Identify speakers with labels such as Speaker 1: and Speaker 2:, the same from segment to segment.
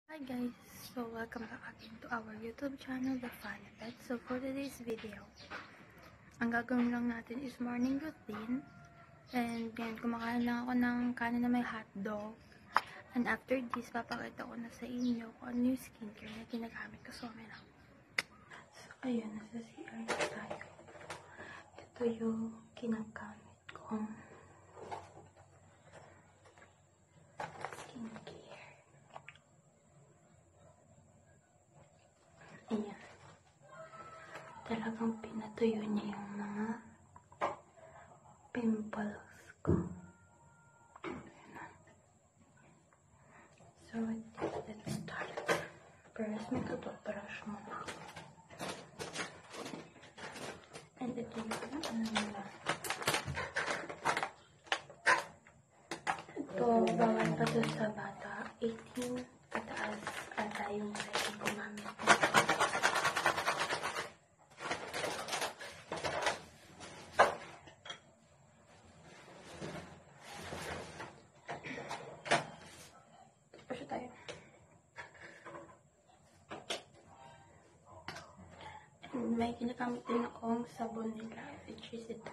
Speaker 1: Hi guys, so welcome back again to our YouTube channel, The Funny Pet. So for today's video, ang gagawin lang natin is morning routine. And yan, kumakain lang ako ng kanin na may hotdog. And after this, papakita ko na sa inyo kung ano yung skincare na ginagamit ko. So ayun, nasa CR tayo. Ito yung ginagamit kong skincare. Ayan. Talagang pinatuyo niya yung mga pimples ko. So, let's start. First, may tututbrush muna ako. And ito yung ano nila. Ito, bawal pa to sa bata. 18 pataas ata yung pwede gumamit nito. May ginagamit din akong sabon nila, which is ito.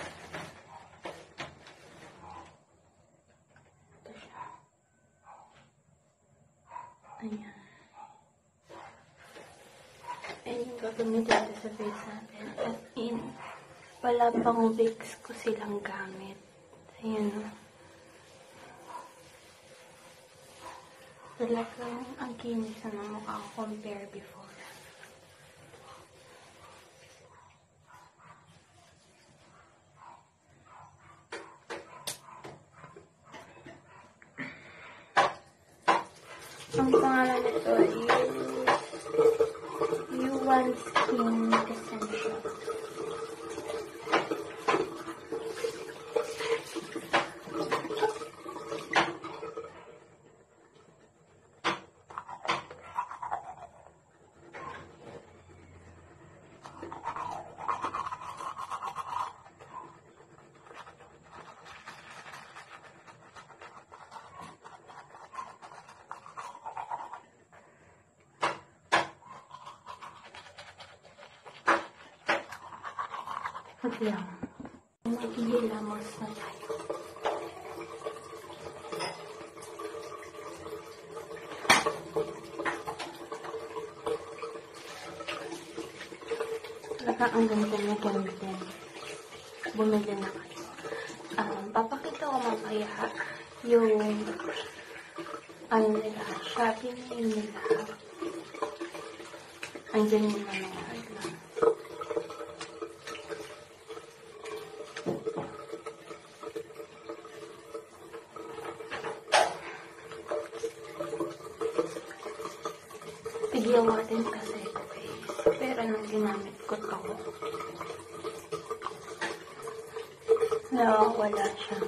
Speaker 1: Ito siya. Ayan. And yung gagamitin natin sa face natin. As in, wala pang wigs ko silang gamit. Ayan o. Talagang ang kinis na mukha ko compare before. Ang pangalan nito is U1 Skin Essential. Wag lang. Maghihilamos na tayo. Talaga ang ganda niya gamitin. Bumili na kayo. Papakita ko mamaya yung ano nila, Shopee nila. Andiyan yung mga lang. Pigiyawa din kasi ito guys. Pero nang ginamit ko to, wala siya.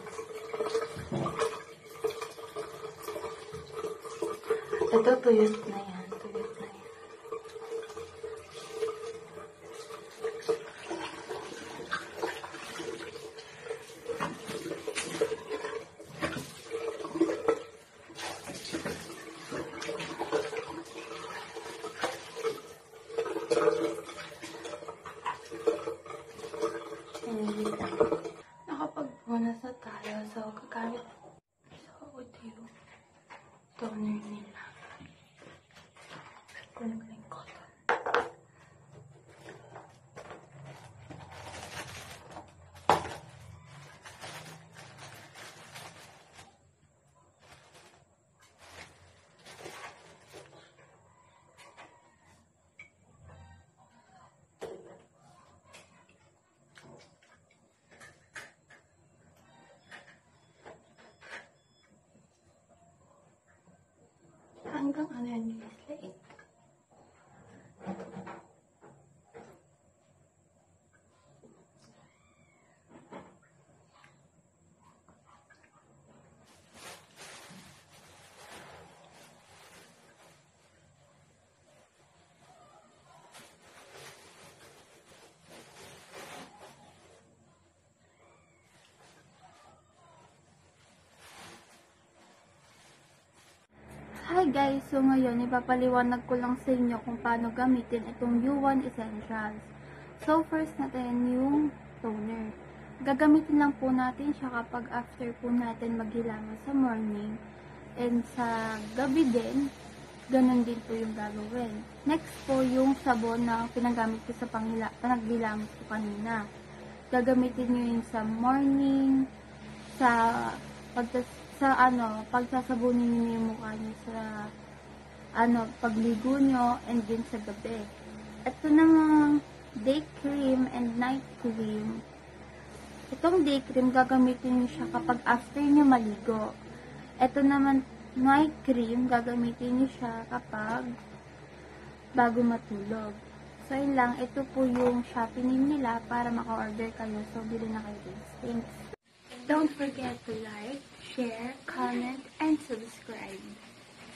Speaker 1: Ito tuyot na yan. Tuyot na yan. Nakapag-bonus na tayo. So, gagamit. So, ito yung toner nila. Kulang cotton. Hanggang ano yan yung slate. Hi guys! So ngayon, ipapaliwanag ko lang sa inyo kung paano gamitin itong U1 Essentials. So first natin yung toner. Gagamitin lang po natin siya kapag after po natin maghilangan sa morning. And sa gabi din, ganun din po yung gagawin. Next po yung sabon na pinagamit ko sa panagbilangan ko kanina. Gagamitin nyo yun sa morning, pagsasabunin niyo yung mukha niyo sa pagligo nyo, and din sa gabi. Ito namang day cream and night cream. Itong day cream, gagamitin niyo siya kapag after niyo maligo. Ito naman, night cream, gagamitin niyo siya kapag bago matulog. So, yun lang. Ito po yung Shopee name nila para maka-order kayo. So, bilhin na kayo guys. Thanks! Don't forget to like, share, comment, and subscribe.